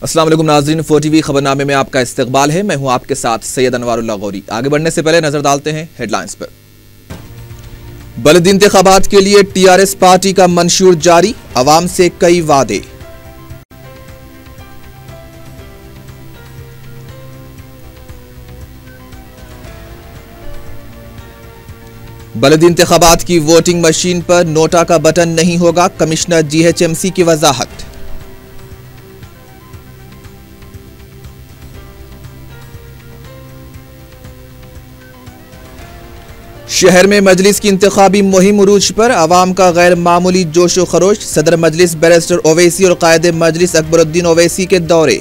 अस्सलाम वालेकुम नाज़रीन, 4TV खबरनामे में आपका इस्तकबाल है। मैं हूं आपके साथ सैयद अनवारुल्लाह गौरी। आगे बढ़ने से पहले नजर डालते हैं हेडलाइंस पर। बल्दी इंतखाबात के लिए टीआरएस पार्टी का मंशूर जारी, अवाम से कई वादे। बल्दी इंतखाबात की वोटिंग मशीन पर नोटा का बटन नहीं होगा, कमिश्नर जीएचएमसी की वजाहत। शहर में मजलिस की इंतखाबी मुहिम उरूज पर, अवाम का गैर मामूली जोशो खरोश। सदर मजलिस बैरिस्टर ओवैसी और कायदे मजलिस अकबरुद्दीन ओवैसी के दौरे।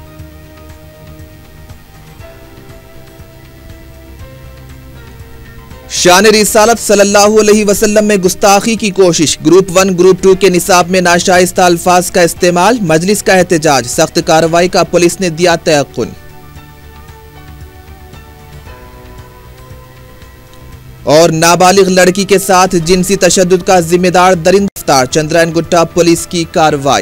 शान रिसालत सल्लल्लाहु अलैहि वसल्लम में गुस्ताखी की कोशिश, ग्रुप 1 ग्रुप 2 के निसाब में नाशाइस्ता अल्फाज का इस्तेमाल, मजलिस का एहतजाज, सख्त कार्रवाई का पुलिस ने दिया तयक्कुन। और नाबालिग लड़की के साथ जिनसी तशद्दुद का जिम्मेदार दरिंदा गिरफ्तार, चंद्रायन गुट्टा पुलिस की कार्रवाई।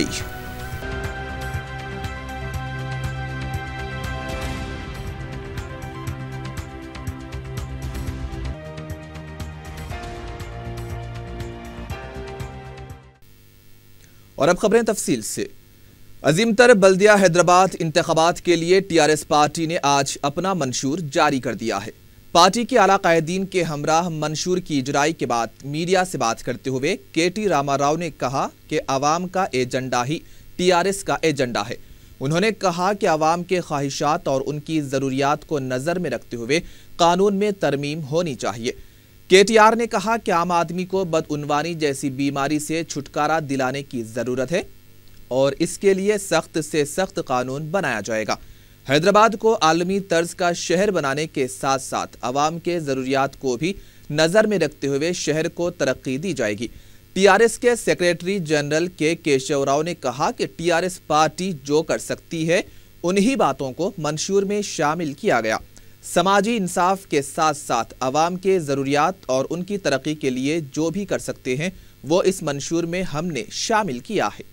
और अब खबरें तफसील से। अजीमतर बल्दिया हैदराबाद इंतखाबात के लिए टीआरएस पार्टी ने आज अपना मंशूर जारी कर दिया है। पार्टी के आला कायदीन के हमराह मंशूर की इजराई के बाद मीडिया से बात करते हुए केटी रामाराव ने कहा कि अवाम का एजेंडा ही टीआरएस का एजेंडा है। उन्होंने कहा कि अवाम के ख्वाहिशात और उनकी ज़रूरियात को नज़र में रखते हुए कानून में तरमीम होनी चाहिए। केटीआर ने कहा कि आम आदमी को बदउनवानी जैसी बीमारी से छुटकारा दिलाने की ज़रूरत है और इसके लिए सख्त से सख्त कानून बनाया जाएगा। हैदराबाद को आलमी तर्ज का शहर बनाने के साथ साथ अवाम के ज़रूरियात को भी नज़र में रखते हुए शहर को तरक्की दी जाएगी। टीआरएस के सेक्रेटरी जनरल के केशव राव ने कहा कि टीआरएस पार्टी जो कर सकती है उन्हीं बातों को मंशूर में शामिल किया गया। समाजी इंसाफ के साथ साथ अवाम के ज़रूरियात और उनकी तरक्की के लिए जो भी कर सकते हैं वो इस मंशूर में हमने शामिल किया है।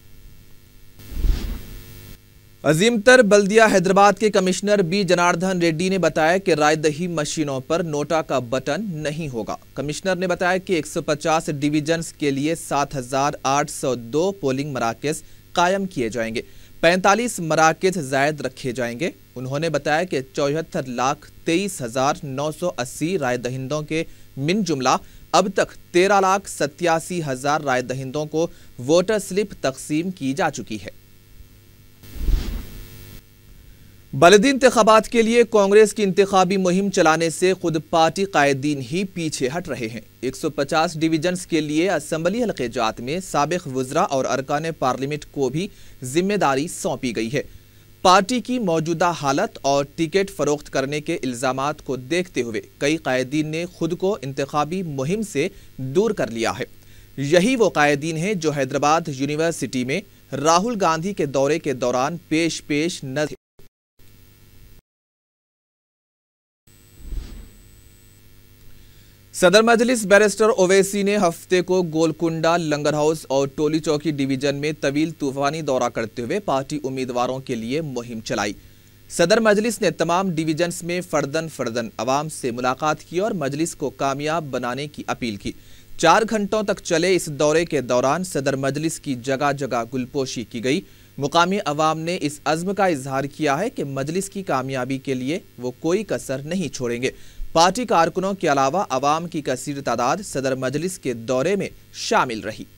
अजीमतर बल्दिया हैदराबाद के कमिश्नर बी जनार्दन रेड्डी ने बताया कि रायदही मशीनों पर नोटा का बटन नहीं होगा। कमिश्नर ने बताया कि 150 डिवीजन्स के लिए 7,802 पोलिंग मराकज़ कायम किए जाएंगे, 45 मराकज़ जायद रखे जाएंगे। उन्होंने बताया कि 74,23,980 राय दहिंदों के मिन जुमला अब तक 13,87,000 राय दहिंदों को वोटर स्लिप तकसीम की जा चुकी है। बल्दी इंतखाबात के लिए कांग्रेस की इंतखाबी मुहिम चलाने से खुद पार्टी कायदीन ही पीछे हट रहे हैं। 150 डिवीजन्स के लिए असम्बली हल्के जात में साबिक वज़रा और अरकान पार्लियामेंट को भी जिम्मेदारी सौंपी गई है। पार्टी की मौजूदा हालत और टिकट फरोख्त करने के इल्ज़ामात को देखते हुए कई कायदीन ने खुद को इंतखाबी मुहिम से दूर कर लिया है। यही वो कायदीन हैं जो हैदराबाद यूनिवर्सिटी में राहुल गांधी के दौरे के दौरान पेश न थे। सदर मजलिस बैरिस्टर ओवैसी ने हफ्ते को गोलकुंडा, लंगर हाउस और टोली चौकी डिवीजन में तवील तूफानी दौरा करते हुए पार्टी उम्मीदवारों के लिए मुहिम चलाई। सदर मजलिस ने तमाम डिवीजन्स में फर्दन अवाम से मुलाकात की और मजलिस को कामयाब बनाने की अपील की। 4 घंटों तक चले इस दौरे के दौरान सदर मजलिस की जगह जगह गुलपोशी की गई। मुकामी अवाम ने इस अज़्म का इजहार किया है कि मजलिस की कामयाबी के लिए वो कोई कसर नहीं छोड़ेंगे। पार्टी कारकुनों के अलावा अवाम की कसीर तादाद सदर मजलिस के दौरे में शामिल रही।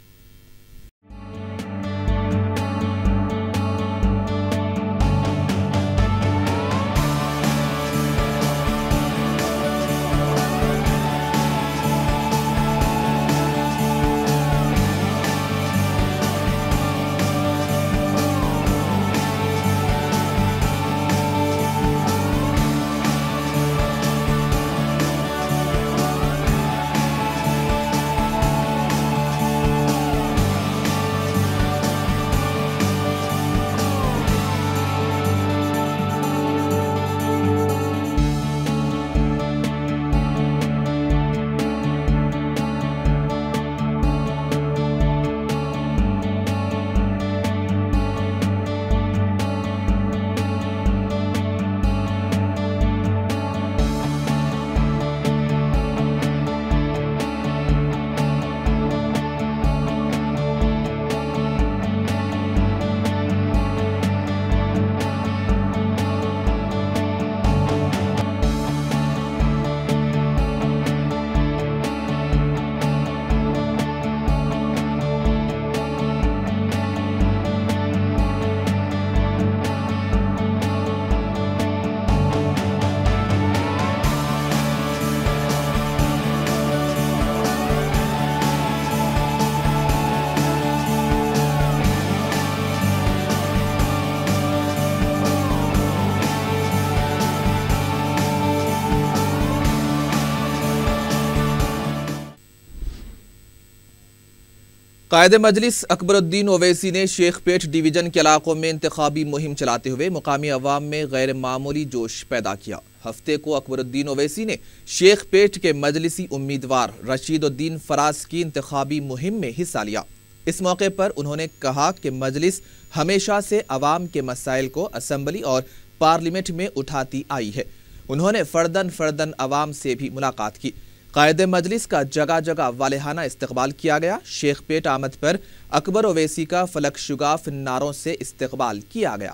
कायद मजलिस अकबरुद्दीन ओवैसी ने शेखपेट डिवीजन के इलाकों में इंतखाबी मुहिम चलाते हुए मुकामी अवाम में गैर मामूली जोश पैदा किया। हफ्ते को अकबरुद्दीन ओवैसी ने शेखपेट के मजलिसी उम्मीदवार रशीदुद्दीन फराज की इंतखाबी मुहिम में हिस्सा लिया। इस मौके पर उन्होंने कहा कि मजलिस हमेशा से अवाम के मसाइल को असम्बली और पार्लियामेंट में उठाती आई है। उन्होंने फर्दन अवाम से भी मुलाकात की। कायदे मजलिस का जगह जगह वालेहाना इस्तकबाल किया गया। शेखपेट आमद पर अकबर ओवैसी का फलक शुगाफ नारों से इस्तकबाल किया गया।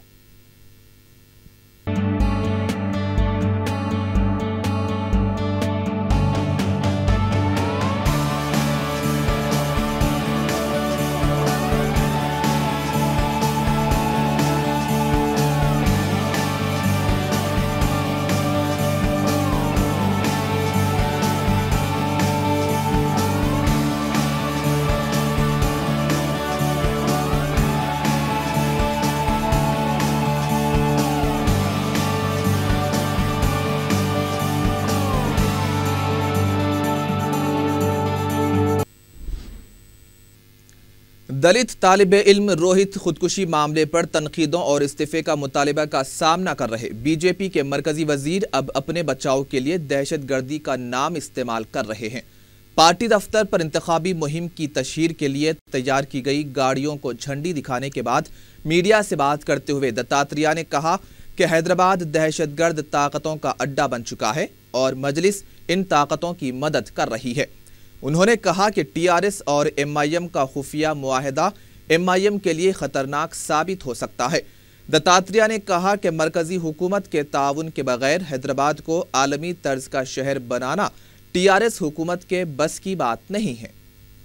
दलित तालिब इल्म रोहित खुदकुशी मामले पर तनकीदों और इस्तीफे का मुतालिबा का सामना कर रहे बीजेपी के मरकजी वजीर अब अपने बचाव के लिए दहशतगर्दी का नाम इस्तेमाल कर रहे हैं। पार्टी दफ्तर पर इंतखाबी मुहिम की तशहीर के लिए तैयार की गई गाड़ियों को झंडी दिखाने के बाद मीडिया से बात करते हुए दत्तात्रेय ने कहा कि हैदराबाद दहशतगर्द ताकतों का अड्डा बन चुका है और मजलिस इन ताकतों की मदद कर रही है। उन्होंने कहा कि टीआरएस और एमआईएम का खुफिया मुआहदा एमआईएम के लिए खतरनाक साबित हो सकता है। दत्तात्रेय ने कहा कि मरकजी हुकूमत के ताउन के बगैर हैदराबाद को आलमी तर्ज का शहर बनाना टीआरएस हुकूमत के बस की बात नहीं है।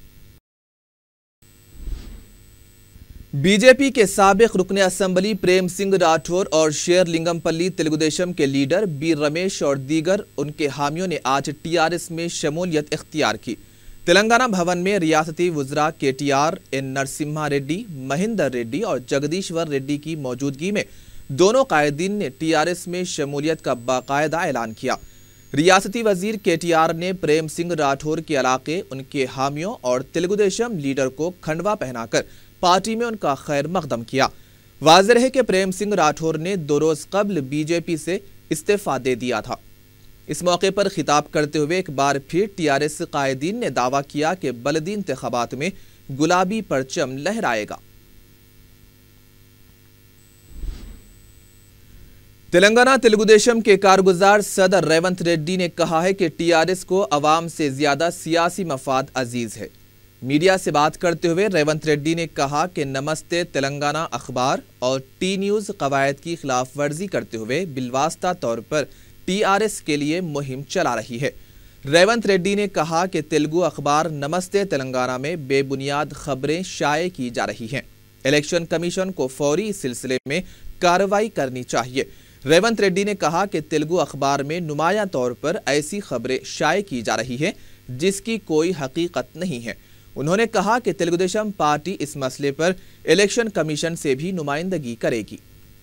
बीजेपी के साबिक रुकने असम्बली प्रेम सिंह राठौर और शेरलिंगमपल्ली तेलुगुदेशम के लीडर बी रमेश और दीगर उनके हामियों ने आज टीआरएस में शमूलियत इख्तियार की। तेलंगाना भवन में रियासती वज़रा केटीआर, एन नरसिम्हा रेड्डी, महेंदर रेड्डी और जगदीश्वर रेड्डी की मौजूदगी में दोनों कायदीन ने टीआरएस में शमूलियत का बाकायदा ऐलान किया। रियासती वजीर केटीआर ने प्रेम सिंह राठौर के इलाके, उनके हामियों और तेलुगुदेशम लीडर को खंडवा पहनाकर पार्टी में उनका खैर मकदम किया। वाज़ेह है कि प्रेम सिंह राठौर ने 2 रोज कबल बीजेपी से इस्तीफा दे दिया था। इस मौके पर खिताब करते हुए एक बार फिर टीआरएस कायदीन ने दावा किया कि बलदी इंतखाबात में गुलाबी परचम लहराएगा। तेलंगाना तेलुगुदेशम के कारगुजार सदर रेवंत रेड्डी ने कहा है कि टीआरएस को अवाम से ज्यादा सियासी मफाद अजीज है। मीडिया से बात करते हुए रेवंत रेड्डी ने कहा कि नमस्ते तेलंगाना अखबार और टी न्यूज़ कवायद की खिलाफ वर्जी करते हुए बिलवास्ता तौर पर टीआरएस के लिए मुहिम चला रही है। रेवंत रेड्डी ने कहा कि तेलुगु अखबार नमस्ते तेलंगाना में बेबुनियाद खबरें शाये की जा रही हैं। इलेक्शन कमीशन को फौरी इस सिलसिले में कार्रवाई करनी चाहिए। रेवंत रेड्डी ने कहा कि तेलुगु अखबार में नुमाया तौर पर ऐसी खबरें शाये की जा रही हैं जिसकी कोई हकीकत नहीं है। उन्होंने कहा कि तेलुगुदेशम पार्टी इस मसले पर इलेक्शन कमीशन से भी नुमाइंदगी करेगी।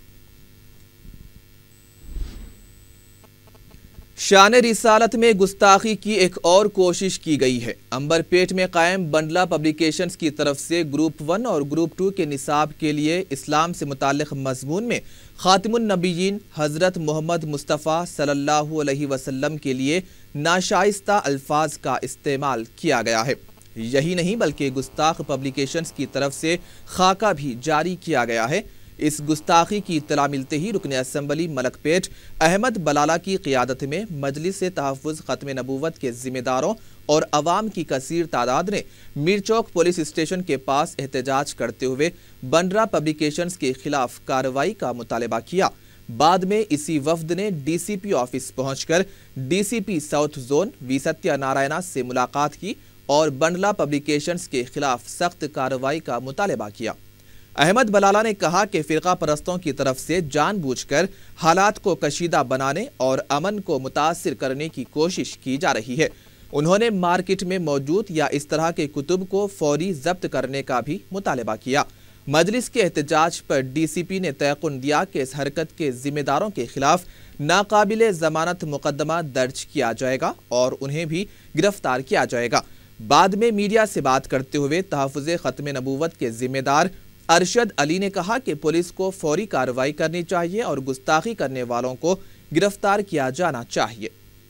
शान रिसालत में गुस्ताखी की एक और कोशिश की गई है। अंबरपेट में कायम बंडला पब्लिकेशंस की तरफ से ग्रुप 1 और ग्रुप 2 के निसाब के लिए इस्लाम से मुताल्लिक मजमून में खातिमुन नबीयीन हजरत मोहम्मद मुस्तफ़ा सल्लल्लाहु अलैहि वसल्लम के लिए नाशाइस्ता अल्फाज का इस्तेमाल किया गया है। यही नहीं बल्कि गुस्ताख पब्लिकेशंस की तरफ से खाका भी जारी किया गया है। इस गुस्ताखी की इत्तला मिलते ही रुकने असम्बली मलकपेट अहमद बलाला की क़ियादत में मजलिस तहफ़्फ़ुज़ ख़त्म नबूवत के ज़िम्मेदारों और अवाम की कसीर तादाद ने मीरचौक पुलिस स्टेशन के पास एहतजाज करते हुए बंडरा पब्लिकेशंस के खिलाफ कार्रवाई का मुतालबा किया। बाद में इसी वफ्द ने डीसीपी ऑफिस पहुंचकर DCP south zone V Satyanarayana से मुलाकात की और बंडला पब्लिकेशंस के खिलाफ सख्त कार्रवाई का मुतालबा किया। अहमद बलाला ने कहा कि फ़िरका परस्तों की तरफ से जानबूझकर हालात को कशीदा बनाने और अमन को मुतासिर करने की कोशिश की जा रही है। उन्होंने मार्केट में मौजूद या इस तरह के कुतुब को फौरी जब्त करने का भी मुतालबा किया। मजलिस के एहतजाज पर डीसीपी ने तयक़ुन दिया कि इस हरकत के जिम्मेदारों के खिलाफ नाकाबिले जमानत मुकदमा दर्ज किया जाएगा और उन्हें भी गिरफ्तार किया जाएगा। बाद में मीडिया से बात करते हुए तहफ़्फ़ुज़ ख़त्म नबूवत के जिम्मेदार अरशद अली ने कहा कि पुलिस को फौरी कार्रवाई करनी चाहिए और गुस्ताखी करने वालों को गिरफ्तार किया जाना चाहिए।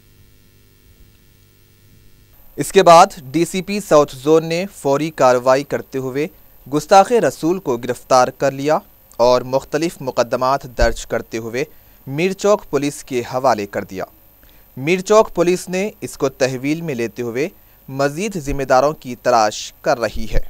इसके बाद डीसीपी साउथ जोन ने फौरी कार्रवाई करते हुए गुस्ताखे रसूल को गिरफ्तार कर लिया और मुख्तलिफ मुकदमात दर्ज करते हुए मीरचौक पुलिस के हवाले कर दिया। मीरचौक पुलिस ने इसको तहवील में लेते हुए मजीद जिम्मेदारों की तलाश कर रही है।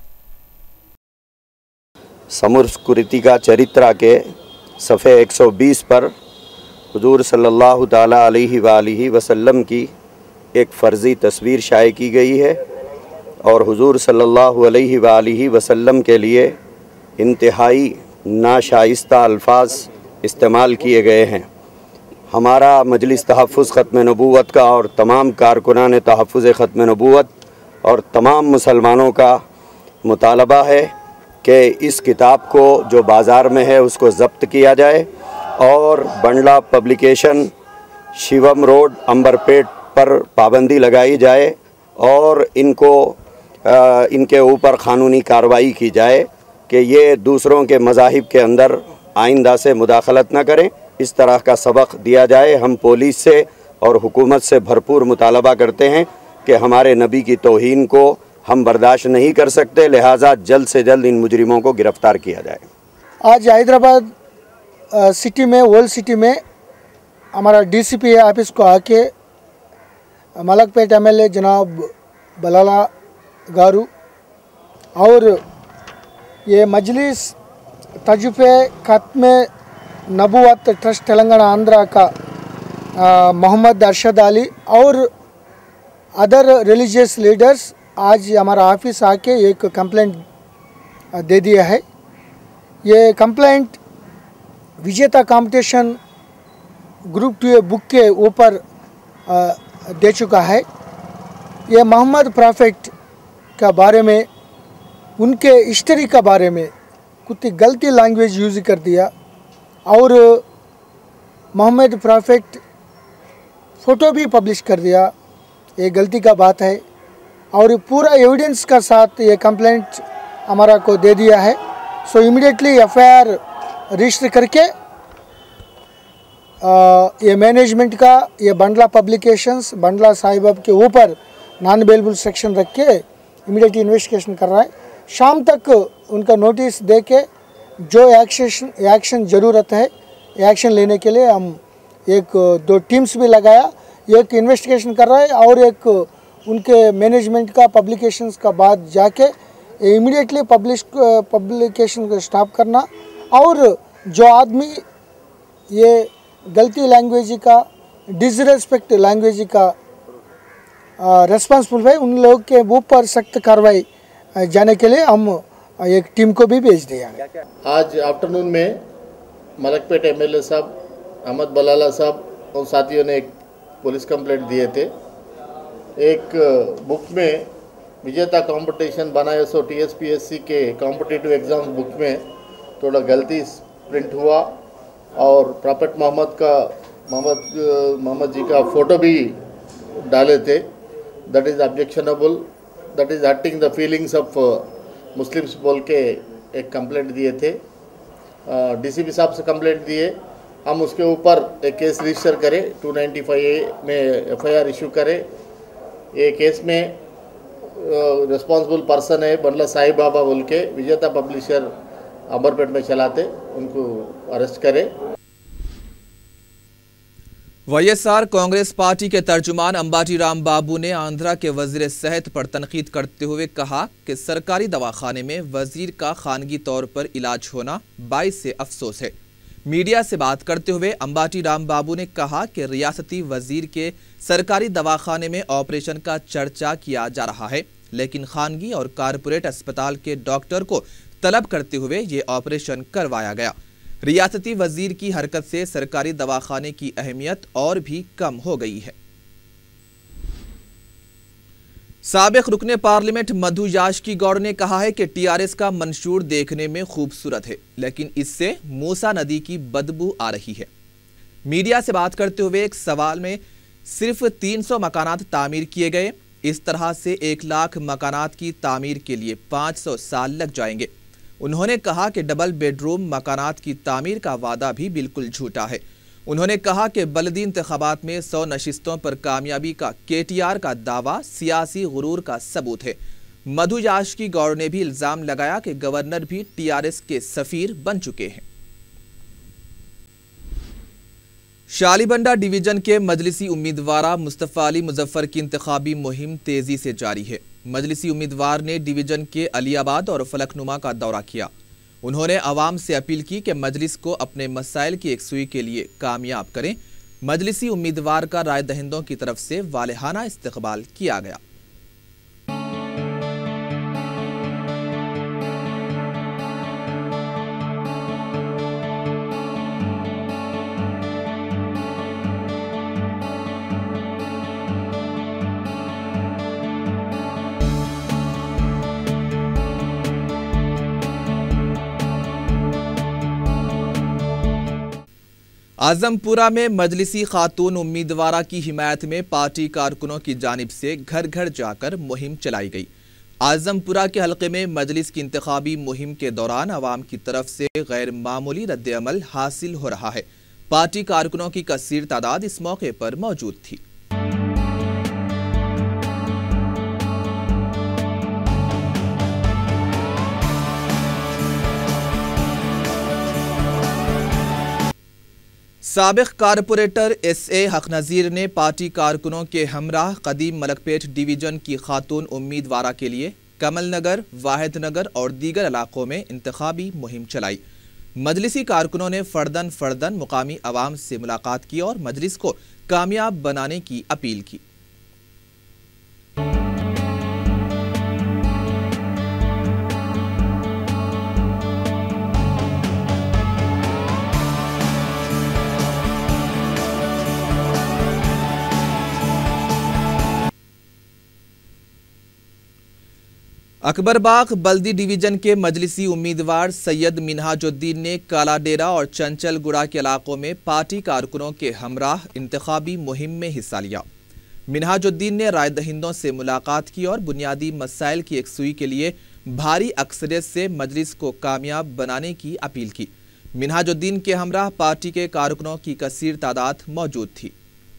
समृस्कृतिका चरित्रा के सफ़े 120 पर हुजूर सल्लल्लाहु ताला अलैहि वसल्लम की एक फ़र्ज़ी तस्वीर शाये की गई है और हुजूर सल्लल्लाहु अलैहि वसल्लम के लिए इंतहाई नाशाइस्ता अल्फाज इस्तेमाल किए गए हैं। हमारा मजलिस तहफ़्फ़ुज़ ख़त्म नबूवत का और तमाम कारकुनान तहफ़्फ़ुज़ ख़त्म नबूवत और तमाम मुसलमानों का मुतालबा है कि इस किताब को जो बाज़ार में है उसको ज़ब्त किया जाए और बंडला पब्लिकेशन शिवम रोड अंबरपेट पर पाबंदी लगाई जाए और इनके ऊपर क़ानूनी कार्रवाई की जाए कि ये दूसरों के मज़ाहिब के अंदर आइंदा से मुदाखलत न करें। इस तरह का सबक दिया जाए। हम पुलिस से और हुकूमत से भरपूर मुतालबा करते हैं कि हमारे नबी की तौहीन को हम बर्दाश्त नहीं कर सकते, लिहाजा जल्द से जल्द इन मुजरिमों को गिरफ़्तार किया जाए। आज हैदराबाद सिटी में, ओल्ड सिटी में हमारा डीसीपी ऑफिस को आके मलकपेट एमएलए जनाब बलाला गारू और ये मजलिस तजुफ़े ख़त्म नबूवत ट्रस्ट तेलंगाना आंध्रा का मोहम्मद अरशद अली और अदर रिलीजियस लीडर्स आज हमारा ऑफिस आके एक कंप्लेंट दे दिया है। ये कंप्लेंट विजेता कंपटीशन ग्रुप 2 बुक के ऊपर दे चुका है। ये मोहम्मद प्रॉफिट का बारे में, उनके हिस्ट्री का बारे में कुछ गलती लैंग्वेज यूज़ कर दिया और मोहम्मद प्रॉफिट फ़ोटो भी पब्लिश कर दिया। ये गलती का बात है और पूरा एविडेंस का साथ ये कंप्लेंट हमारा को दे दिया है। सो इमीडिएटली एफआईआर रजिस्टर करके ये मैनेजमेंट का, ये बंडला पब्लिकेशंस, बंडला साहिब के ऊपर नॉन बेलेबल सेक्शन रख के इमीडिएटली इन्वेस्टिगेशन कर रहा है। शाम तक उनका नोटिस दे के जो एक्शन ज़रूरत है एक्शन लेने के लिए हम 1-2 टीम्स भी लगाया। एक इन्वेस्टिगेशन कर रहा है और एक उनके मैनेजमेंट का पब्लिकेशंस का बाद जाके इमीडिएटली पब्लिकेशन को स्टॉप करना और जो आदमी ये गलती लैंग्वेज का, डिसरेस्पेक्ट लैंग्वेज का रेस्पॉन्सिबल है, उन लोग के ऊपर सख्त कार्रवाई जाने के लिए हम एक टीम को भी भेज दिया है। आज आफ्टरनून में मलकपेट एमएलए साहब, अहमद बलाला साहब और साथियों ने एक पुलिस कंप्लेंट दिए थे। एक बुक में विजेता कंपटीशन बनाए सो टीएसपीएससी के कॉम्पिटिटिव एग्जाम्स बुक में थोड़ा गलती प्रिंट हुआ और प्रॉफिट मोहम्मद जी का फ़ोटो भी डाले थे। That is objectionable, that is hurting the feelings of Muslims बोल के एक कंप्लेंट दिए थे। डीसीपी साहब से कंप्लेंट दिए, हम उसके ऊपर एक केस रजिस्टर करें, 295A में एफआईआर इशू करें। ये केस में रिस्पॉन्सिबल पर्सन है बंडला साहिब बाबा बोल के विजेता पब्लिशर अंबरपेट में चलाते, उनको अरेस्ट करें। वाईएसआर कांग्रेस पार्टी के तर्जुमान अंबाटी राम बाबू ने आंध्रा के वजीर सेहत पर तनकीद करते हुए कहा कि सरकारी दवाखाने में वजीर का खानगी तौर पर इलाज होना बाइस से अफसोस है। मीडिया से बात करते हुए अंबाटी राम बाबू ने कहा कि रियासती वजीर के सरकारी दवाखाने में ऑपरेशन का चर्चा किया जा रहा है, लेकिन खानगी और कारपोरेट अस्पताल के डॉक्टर को तलब करते हुए ये ऑपरेशन करवाया गया। रियासती वजीर की हरकत से सरकारी दवाखाने की अहमियत और भी कम हो गई है। साबिक रुकने पार्लियामेंट मधु याशकी गौड़ ने कहा है कि टीआरएस का मंशूर देखने में खूबसूरत है, लेकिन इससे मूसा नदी की बदबू आ रही है। मीडिया से बात करते हुए एक सवाल में सिर्फ 300 मकानात तामीर किए गए, इस तरह से 1 लाख मकानात की तामीर के लिए 500 साल लग जाएंगे। उन्होंने कहा कि डबल बेडरूम मकानात की तामीर का वादा भी बिल्कुल झूठा है। उन्होंने कहा कि बल्दी इंतखाबात में 100 नशिस्तों पर कामयाबी का KTR का दावा सियासी गुरूर का सबूत है। मधु याशिकी गौर ने भी इल्जाम लगाया कि गवर्नर भी TRS के सफीर बन चुके हैं। शालीबंडा डिवीजन के मजलिसी उम्मीदवार मुस्तफ़ा अली मुजफ्फर की इंतखाबी मुहिम तेजी से जारी है। मजलिसी उम्मीदवार ने डिवीजन के अलीआबाद और फलकनुमा का दौरा किया। उन्होंने आवाम से अपील की कि मजलिस को अपने मसाइल की एकसुई के लिए कामयाब करें। मजलिसी उम्मीदवार का राय दहिंदों की तरफ से वालेहाना इस्तकबाल किया गया। आजमपुरा में मजलिसी खातून उम्मीदवारा की हिमायत में पार्टी कारकुनों की जानिब से घर घर जाकर मुहिम चलाई गई। आजमपुरा के हलके में मजलिस की इंतखाबी मुहिम के दौरान अवाम की तरफ से गैर मामूली रद्द-ए-अमल हासिल हो रहा है। पार्टी कारकुनों की कसीर तादाद इस मौके पर मौजूद थी। साबिक कारपोरेटर SA हक नज़ीर ने पार्टी कारकुनों के हमराह कदीम मलकपेट डिवीजन की खातून उम्मीदवारा के लिए कमल नगर, वाहिद नगर और दीगर इलाकों में इंतखाबी मुहिम चलाई। मजलिसी कारकुनों ने फर्दन मुकामी अवाम से मुलाकात की और मजलिस को कामयाब बनाने की अपील की। अकबरबाग बल्दी डिवीजन के मजलिसी उम्मीदवार सैयद मिनहाजुद्दीन ने काला डेरा और चंचलगुड़ा के इलाकों में पार्टी कारकुनों के हमराह इंतखाबी मुहिम में हिस्सा लिया। मिनहाजुद्दीन ने राय दहिंदों से मुलाकात की और बुनियादी मसाइल की एकसुई के लिए भारी अक्सरियत से मजलिस को कामयाब बनाने की अपील की। मिनहाजुद्दीन के हमराह पार्टी के कारकुनों की कसीर तादाद मौजूद थी।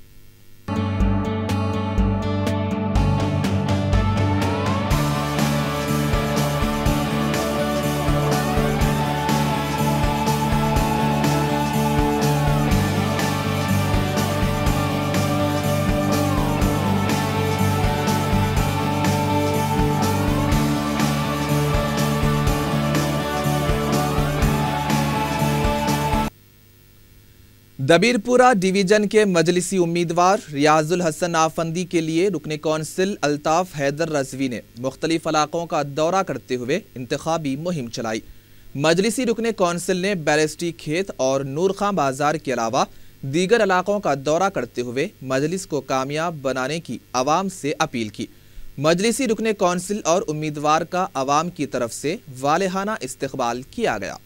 दबीरपुरा डिवीजन के मजलिसी उम्मीदवार रियाजुल हसन आफंदी के लिए रुकने कौंसिल अल्ताफ हैदर रजवी ने मुख्तलिफ इलाकों का दौरा करते हुए इंतखाबी मुहिम चलाई। मजलिसी रुकने कौंसिल ने बैरिस्टी खेत और नूर खां बाजार के अलावा दीगर इलाकों का दौरा करते हुए मजलिस को कामयाब बनाने की आवाम से अपील की। मजलिसी रुकने कौंसिल और उम्मीदवार का आवाम की तरफ से वालेहाना इस्तकबाल किया गया।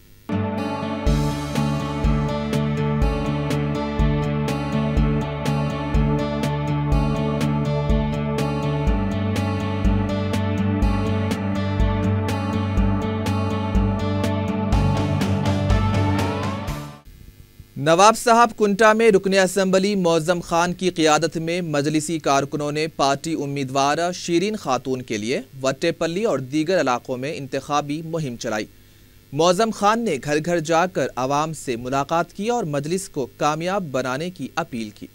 नवाब साहब कुंटा में रुकने असम्बली मौज़म खान की क़ियादत में मजलिसी कारकुनों ने पार्टी उम्मीदवार शीरीन खातून के लिए वट्टेपल्ली और दीगर इलाकों में इंतखाबी मुहिम चलाई। मौज़म खान ने घर घर जाकर आवाम से मुलाकात की और मजलिस को कामयाब बनाने की अपील की।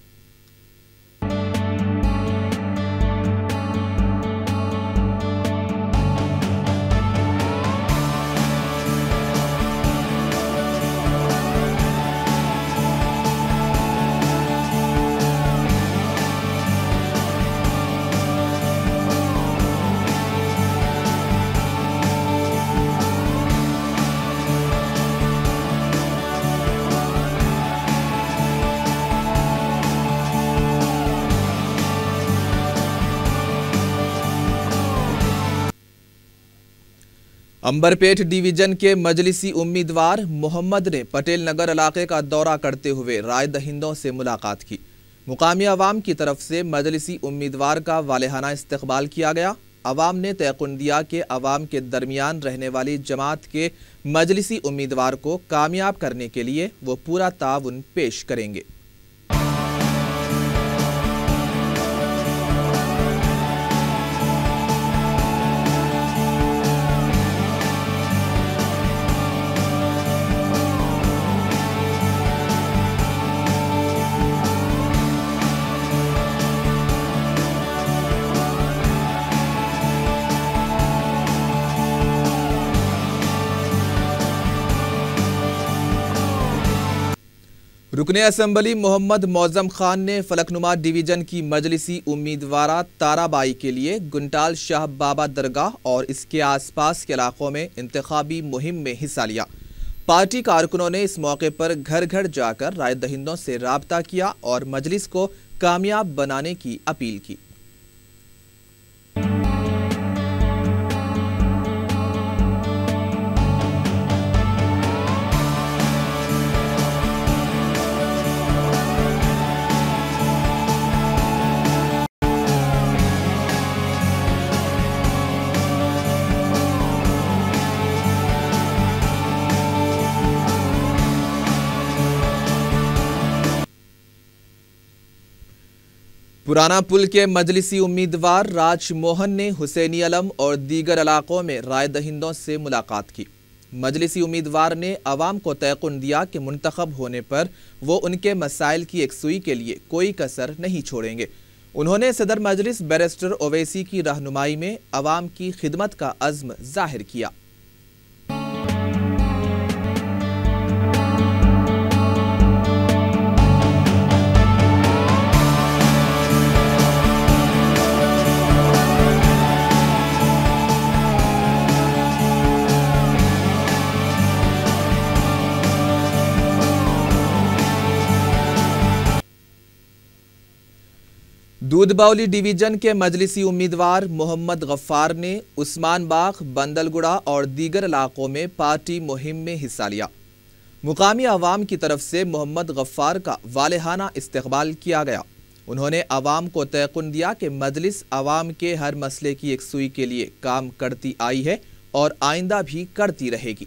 अंबरपेट डिवीजन के मजलिसी उम्मीदवार मोहम्मद ने पटेल नगर इलाके का दौरा करते हुए राय दहिंदों से मुलाकात की। मुकामी अवाम की तरफ से मजलिसी उम्मीदवार का वालेहाना इस्तकबाल किया गया। अवाम ने तयक़ुन दिया कि अवाम के दरमियान रहने वाली जमात के मजलिसी उम्मीदवार को कामयाब करने के लिए वो पूरा ताउन पेश करेंगे। रुकने असम्बली मोहम्मद मौज़म खान ने फलकनुमा डिवीज़न की मजलिसी उम्मीदवारा ताराबाई के लिए गुंटाल शाह बाबा दरगाह और इसके आसपास के इलाकों में इंतखाबी मुहिम में हिस्सा लिया। पार्टी कारकुनों ने इस मौके पर घर घर जाकर राय दहिंदों से राब्ता किया और मजलिस को कामयाब बनाने की अपील की। पुराना पुल के मजलिसी उम्मीदवार राजमोहन ने हुसैनी अलम और दीगर इलाकों में राय दहिंदों से मुलाकात की। मजलिसी उम्मीदवार ने अवाम को तयक़ुन दिया कि मुंतखब होने पर वो उनके मसाइल की यकसुई के लिए कोई कसर नहीं छोड़ेंगे। उन्होंने सदर मजलिस बैरिस्टर ओवैसी की रहनुमाई में अवाम की खिदमत का अज़्म जाहिर किया। दूधबावली डिवीजन के मजलिसी उम्मीदवार मोहम्मद गफ्फार ने उस्मान बाग, बंदलगुड़ा और दीगर इलाकों में पार्टी मुहिम में हिस्सा लिया। मुकामी अवाम की तरफ से मोहम्मद गफ्फार का वालेहाना इस्तकबाल किया गया। उन्होंने अवाम को तयक़ुन दिया कि मजलिस अवाम के हर मसले की यकसुई के लिए काम करती आई है और आइंदा भी करती रहेगी।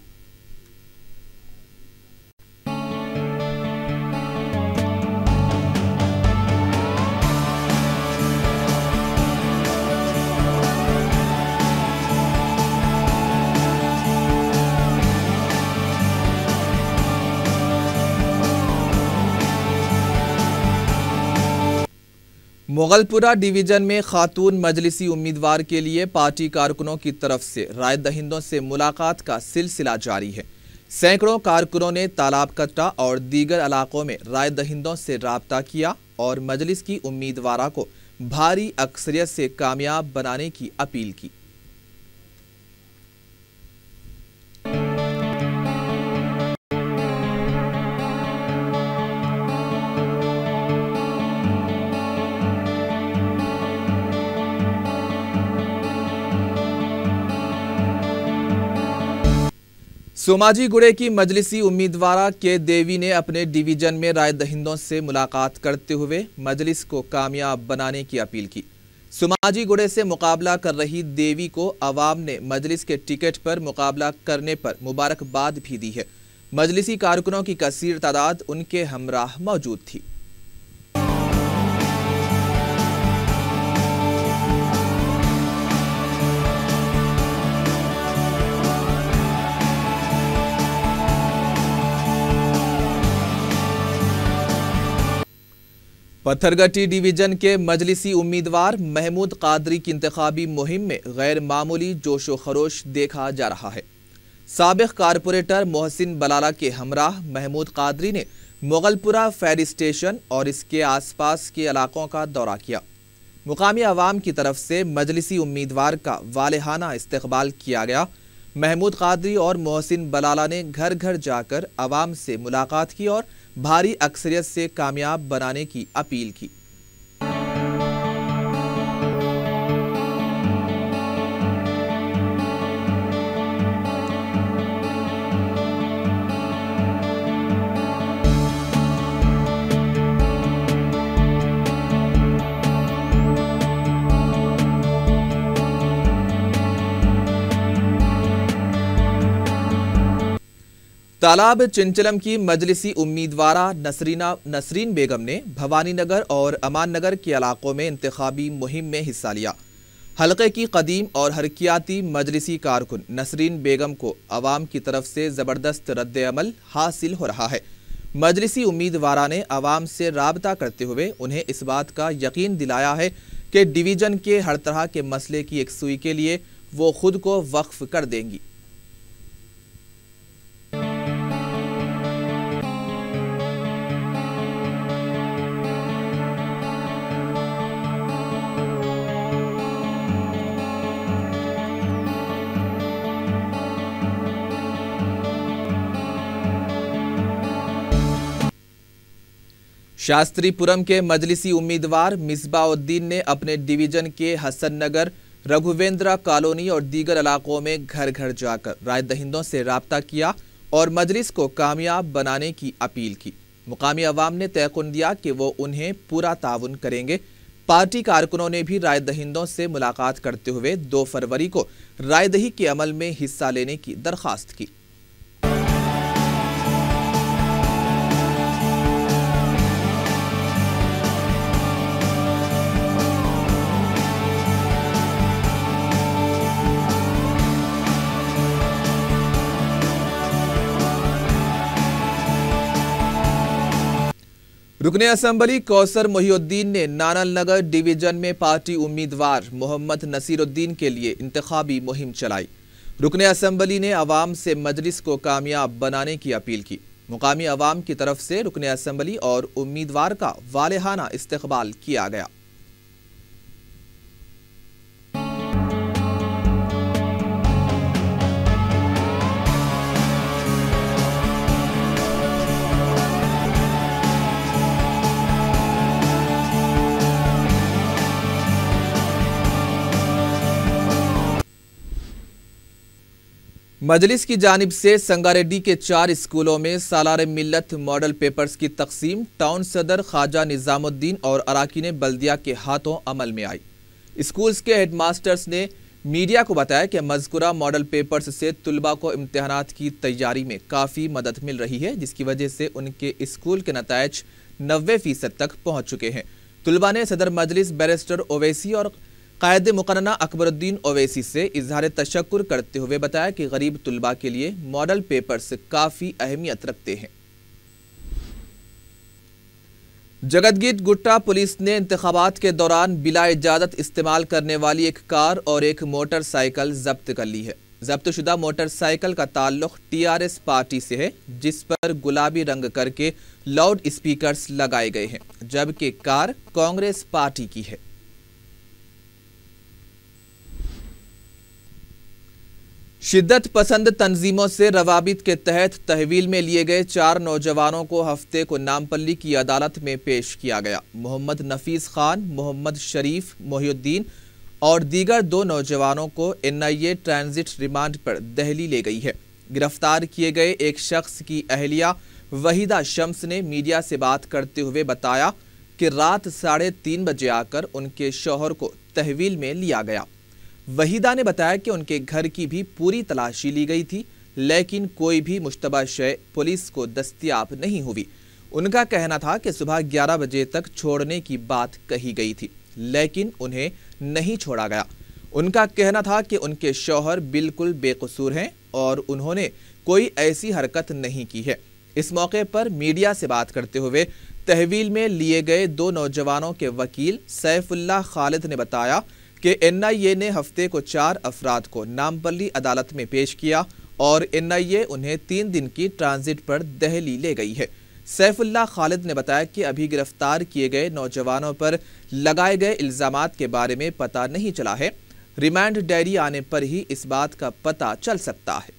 मुगलपुरा डिवीजन में खातून मजलिसी उम्मीदवार के लिए पार्टी कारकुनों की तरफ से राय दहिंदों से मुलाकात का सिलसिला जारी है। सैकड़ों कारकुनों ने तालाब कट्टा और दीगर इलाकों में राय दहिंदों से राब्ता किया और मजलिस की उम्मीदवारा को भारी अक्सरियत से कामयाब बनाने की अपील की। सोमाजी गुड़े की मजलिसी उम्मीदवारा के देवी ने अपने डिवीजन में राय दहिंदों से मुलाकात करते हुए मजलिस को कामयाब बनाने की अपील की। सोमाजी गुड़े से मुकाबला कर रही देवी को अवाम ने मजलिस के टिकट पर मुकाबला करने पर मुबारकबाद भी दी है। मजलिसी कारकुनों की कसीर तादाद उनके हमराह मौजूद थी। पत्थरगट्टी डिवीजन के मजलिसी उम्मीदवार महमूद कादरी की इंतखाबी मुहिम में गैर मामूली जोशो खरोश देखा जा रहा है। साबिक कारपोरेटर मोहसिन बलाला के हमराह महमूद कादरी ने मुगलपुरा फेरी स्टेशन और इसके आसपास के इलाकों का दौरा किया। मुकामी अवाम की तरफ से मजलिसी उम्मीदवार का वालेहाना इस्तकबाल किया गया। महमूद कादरी और मोहसिन बलाला ने घर घर जाकर अवाम से मुलाकात की और भारी अक्सरियत से कामयाब बनाने की अपील की। तालाब चिंचलम की मजलिसी उम्मीदवारा नसरीन बेगम ने भवानी नगर और अमान नगर के इलाकों में इंतखाबी मुहिम में हिस्सा लिया। हलके की कदीम और हरकियाती मजलिसी कारकुन नसरीन बेगम को अवाम की तरफ से ज़बरदस्त रद्द-ए-अमल हासिल हो रहा है। मजलिसी उम्मीदवारा ने अवाम से राबता करते हुए उन्हें इस बात का यकीन दिलाया है कि डिवीज़न के हर तरह के मसले की यकसुई के लिए वो खुद को वक्फ कर देंगी। शास्त्रीपुरम के मजलिसी उम्मीदवार मिसबाउद्दीन ने अपने डिवीजन के हसन नगर, रघुवेंद्रा कॉलोनी और दीगर इलाकों में घर घर जाकर राय दहिंदों से राब्ता किया और मजलिस को कामयाब बनाने की अपील की। मुकामी अवाम ने तयकुन दिया कि वो उन्हें पूरा ताउन करेंगे। पार्टी कारकुनों ने भी राय दहिंदों से मुलाकात करते हुए 2 फरवरी को रायदही के अमल में हिस्सा लेने की दरख्वास्त की। रुकने असम्बली कौसर मोहिउद्दीन ने नानल नगर डिवीजन में पार्टी उम्मीदवार मोहम्मद नसीरुद्दीन के लिए इंतखाबी मुहिम चलाई। रुकने असम्बली ने अवाम से मजलिस को कामयाब बनाने की अपील की। मुकामी अवाम की तरफ से रुकने असम्बली और उम्मीदवार का वालेहाना इस्तकबाल किया गया। मजलिस की जानिब से संगारेड्डी के 4 स्कूलों में सालार मिल्लत मॉडल पेपर्स की तकसीम टाउन सदर ख्वाजा निजामुद्दीन और अराकीन बल्दिया के हाथों अमल में आई। स्कूल्स के हेडमास्टर्स ने मीडिया को बताया कि मज़कुरा मॉडल पेपर्स से तुलबा को इम्तिहानात की तैयारी में काफ़ी मदद मिल रही है, जिसकी वजह से उनके स्कूल के नताइज 90% तक पहुँच चुके हैं। तुलबा ने सदर मजलिस बैरिस्टर ओवैसी और कायद मुकर्रना अकबरुद्दीन ओवैसी से इजहार तशक्कुर करते हुए बताया कि गरीब तुलबा के लिए मॉडल पेपर्स काफ़ी अहमियत रखते हैं। जगतगीत गुट्टा पुलिस ने इंतखाबात के दौरान बिला इजाज़त इस्तेमाल करने वाली एक कार और एक मोटरसाइकिल जब्त कर ली है। जब्तशुदा मोटरसाइकिल का ताल्लुक TRS पार्टी से है, जिस पर गुलाबी रंग करके लाउड स्पीकर्स लगाए गए हैं, जबकि कार कांग्रेस पार्टी की है। शिद्दत पसंद तंजीमों से रवाबित के तहत तहवील में लिए गए 4 नौजवानों को हफ्ते को नामपल्ली की अदालत में पेश किया गया। मोहम्मद नफीस खान, मोहम्मद शरीफ मोहिउद्दीन और दीगर 2 नौजवानों को NIA ट्रांजिट रिमांड पर दहली ले गई है। गिरफ्तार किए गए एक शख्स की अहलिया वहीदा शम्स ने मीडिया से बात करते हुए बताया कि रात 3:30 बजे आकर उनके शौहर को तहवील में लिया गया। वहीदा ने बताया कि उनके घर की भी पूरी तलाशी ली गई थी, लेकिन कोई भी मुश्तबा शय पुलिस को दस्तयाब नहीं हुई। उनका कहना था कि सुबह 11 बजे तक छोड़ने की बात कही गई थी, लेकिन उन्हें नहीं छोड़ा गया। उनका कहना था कि उनके शौहर बिल्कुल बेकसूर हैं और उन्होंने कोई ऐसी हरकत नहीं की है। इस मौके पर मीडिया से बात करते हुए तहवील में लिए गए 2 नौजवानों के वकील सैफुल्लाह खालिद ने बताया कि NIA ने हफ्ते को 4 अफराद को नामपल्ली अदालत में पेश किया और NIA उन्हें 3 दिन की ट्रांजिट पर दहली ले गई है। सैफुल्लाह खालिद ने बताया कि अभी गिरफ्तार किए गए नौजवानों पर लगाए गए इल्जामात के बारे में पता नहीं चला है। रिमांड डायरी आने पर ही इस बात का पता चल सकता है।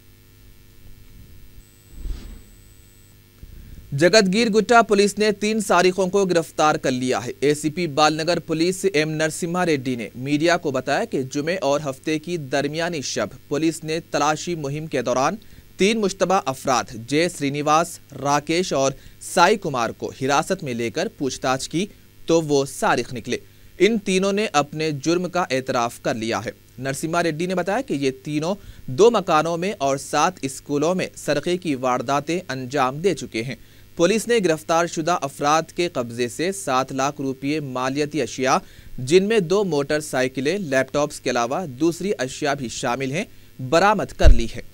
जगतगीर गुट्टा पुलिस ने 3 सारिकों को गिरफ्तार कर लिया है। ACP Balanagar police M Narasimha Reddy ने मीडिया को बताया कि जुमे और हफ्ते की दरमियानी शब पुलिस ने तलाशी मुहिम के दौरान 3 मुश्तबा अफराद J श्रीनिवास, राकेश और साई कुमार को हिरासत में लेकर पूछताछ की तो वो सारिक निकले। इन तीनों ने अपने जुर्म का एतराफ़ कर लिया है। नरसिम्हा रेड्डी ने बताया कि ये तीनों 2 मकानों में और 7 स्कूलों में सरक़े की वारदातें अंजाम दे चुके हैं। पुलिस ने गिरफ्तार शुदा अफराद के कब्जे से 7 लाख रुपये मालियती अशिया, जिनमें 2 मोटरसाइकिलें, लैपटॉप्स के अलावा दूसरी अशिया भी शामिल हैं, बरामद कर ली है।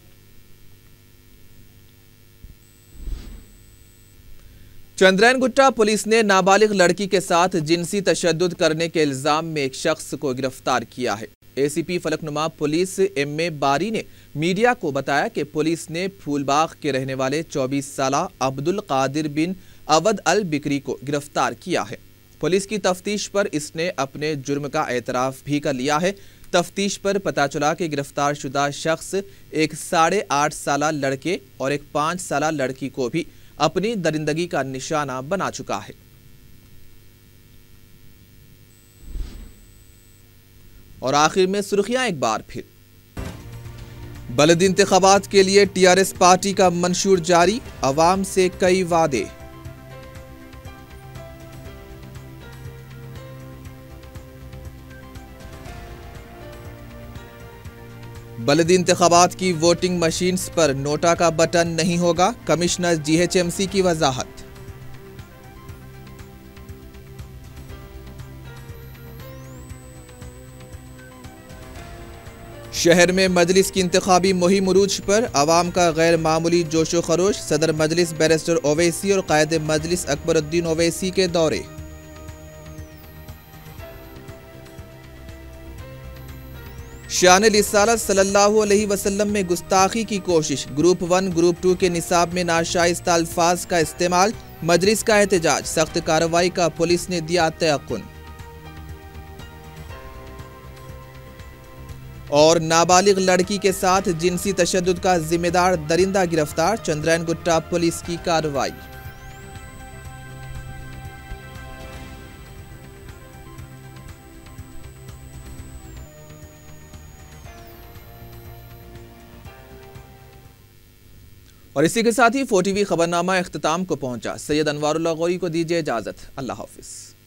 चंद्रैन गुट्टा पुलिस ने नाबालिग लड़की के साथ जिनसी तशद्दुद करने के इल्जाम में एक शख्स को गिरफ्तार किया है। ACP Falaknuma police M A. Bari ने मीडिया को बताया कि पुलिस ने फूलबाग के रहने वाले 24 साला अब्दुल कादिर बिन अवद अल बिकरी को गिरफ्तार किया है। पुलिस की तफ्तीश पर इसने अपने जुर्म का एतराफ़ भी कर लिया है। तफ्तीश पर पता चला कि गिरफ्तार शुदा शख्स एक 8.5 साला लड़के और एक 5 साला लड़की को भी अपनी दरिंदगी का निशाना बना चुका है। और आखिर में सुर्खियां एक बार फिर। बलदी इंतखाबात के लिए टीआरएस पार्टी का मंशूर जारी, अवाम से कई वादे। बलदी इंतखाबात की वोटिंग मशीन्स पर नोटा का बटन नहीं होगा, कमिश्नर जीएचएमसी की वजाहत। शहर में मजलिस की इंतखाबी मुहिम उरूज पर, अवाम का गैर मामूली जोशो खरोश, सदर मजलिस बैरिस्टर ओवैसी और कायद मजलिस अकबरुद्दीन ओवैसी के दौरे। शान रिसालत सल्लल्लाहु अलैहि वसल्लम में गुस्ताखी की कोशिश, ग्रुप 1 ग्रुप 2 के निसाब में नाशाइस्ता अल्फाज का इस्तेमाल, मजलिस का एहतजाज, सख्त कार्रवाई का पुलिस ने दिया तयक्कुन। और नाबालिग लड़की के साथ जिनसी तशद्दुद का जिम्मेदार दरिंदा गिरफ्तार, चंद्रैन गुट्टा पुलिस की कार्रवाई। और इसी के साथ ही 4TV खबरनामा इख्तिताम को पहुंचा। सैयद अनवारुल्लाह गौरी को दीजिए इजाजत। अल्लाह हाफिज।